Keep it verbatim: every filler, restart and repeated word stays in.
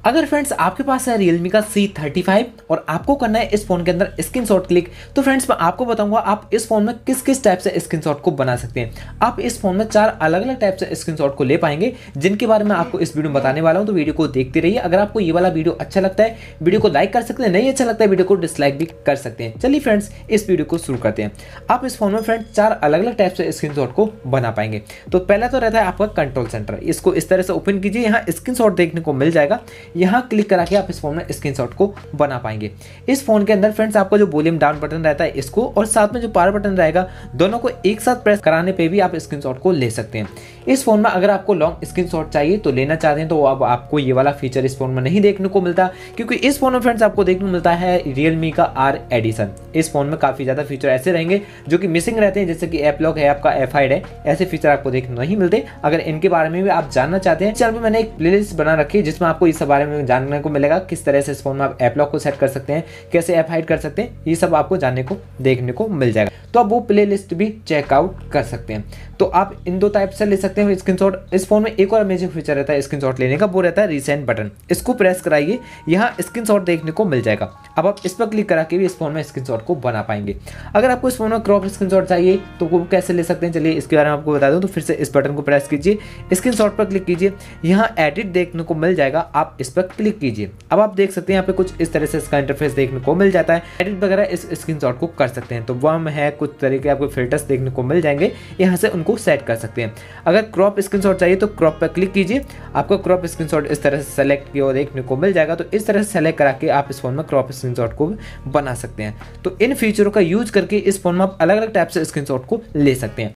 अगर फ्रेंड्स आपके पास है Realme का सी थर्टी फाइव और आपको करना है इस फोन के अंदर स्क्रीनशॉट क्लिक, तो फ्रेंड्स मैं आपको बताऊंगा आप इस फोन में किस किस टाइप से स्क्रीनशॉट को बना सकते हैं। आप इस फोन में चार अलग अलग टाइप से स्क्रीनशॉट को ले पाएंगे, जिनके बारे में आपको इस वीडियो में बताने वाला हूं। तो वीडियो को देखते रहिए। अगर आपको ये वाला वीडियो अच्छा लगता है, वीडियो को लाइक कर सकते हैं, नहीं अच्छा लगता है वीडियो को डिसलाइक भी कर सकते हैं। चलिए फ्रेंड्स इस वीडियो को शुरू करते हैं। आप इस फोन में फ्रेंड्स चार अलग अलग टाइप से स्क्रीनशॉट को बना पाएंगे। तो पहला तो रहता है आपका कंट्रोल सेंटर। इसको इस तरह से ओपन कीजिए, यहाँ स्क्रीनशॉट देखने को मिल जाएगा। यहाँ क्लिक करा आप इस फोन में स्क्रीनशॉट को बना पाएंगे। इस फोन के अंदर फ्रेंड्स आपको जो वॉल्यूम डाउन बटन रहता है इसको, और साथ में जो पावर बटन रहेगा, दोनों को एक साथ प्रेस कराने पे भी आप स्क्रीनशॉट को ले सकते हैं। इस फोन में अगर आपको लॉन्ग स्क्रीनशॉट चाहिए तो लेना चाहते हैं तो अब आपको ये वाला फीचर इस फोन में नहीं देखने को मिलता, क्योंकि इस फोन में फ्रेंड्स आपको देखने को मिलता है Realme का आर एडिशन। इस फोन में काफी ज्यादा फीचर ऐसे रहेंगे जो कि मिसिंग रहते हैं, जैसे कि ऐप लॉक है, आपका एफ हाइड है, ऐसे फीचर आपको देखने नहीं मिलते। अगर इनके बारे में भी आप जानना चाहते हैं, चैनल में मैंने एक प्लेलिस्ट बना रखी है जिसमें आपको इस बारे में जानने को मिलेगा, किस तरह से इस फोन में आप ऐप लॉक को सेट कर सकते हैं, कैसे ऐप हाइड कर सकते हैं, ये सब आपको जानने को देखने को मिल जाएगा। तो आप वो प्लेलिस्ट भी चेकआउट कर सकते हैं। तो आप इन दो टाइप से ले सकते हैं स्क्रीनशॉट। इस फोन में एक और अमेजिंग फीचर रहता है स्क्रीनशॉट लेने का, वो रहता है रिसेंट बटन। इसको प्रेस कराइए, यहाँ स्क्रीनशॉट देखने को मिल जाएगा। अब आप इस पर क्लिक करा के भी इस फोन में स्क्रीनशॉट को बना पाएंगे। अगर आपको इस फोन में क्रॉप स्क्रीनशॉट चाहिए तो वो कैसे ले सकते हैं, चलिए इसके बारे में आपको बता दूं। तो फिर से इस बटन को प्रेस कीजिए, स्क्रीनशॉट पर क्लिक कीजिए, यहाँ एडिट देखने को मिल जाएगा, आप इस पर क्लिक कीजिए। अब आप देख सकते हैं यहाँ पे कुछ इस तरह से इसका इंटरफेस देखने को मिल जाता है। एडिट वगैरह इस स्क्रीनशॉट को कर सकते हैं। तो वर्म है, कुछ तरीके आपको फिल्टर्स देखने को मिल जाएंगे, यहाँ से उनको सेट कर सकते हैं। अगर क्रॉप स्क्रीनशॉट चाहिए तो क्रॉप पर क्लिक कीजिए, आपको क्रॉप स्क्रीनशॉट इस तरह से सेलेक्ट किया देखने को मिल जाएगा। तो इस तरह से सेलेक्ट करा के आप इस फोन में क्रॉप स्क्रीनशॉट को बना सकते हैं। तो इन फीचरों का यूज करके इस फोन में आप अलग अलग टाइप से स्क्रीनशॉट को ले सकते हैं।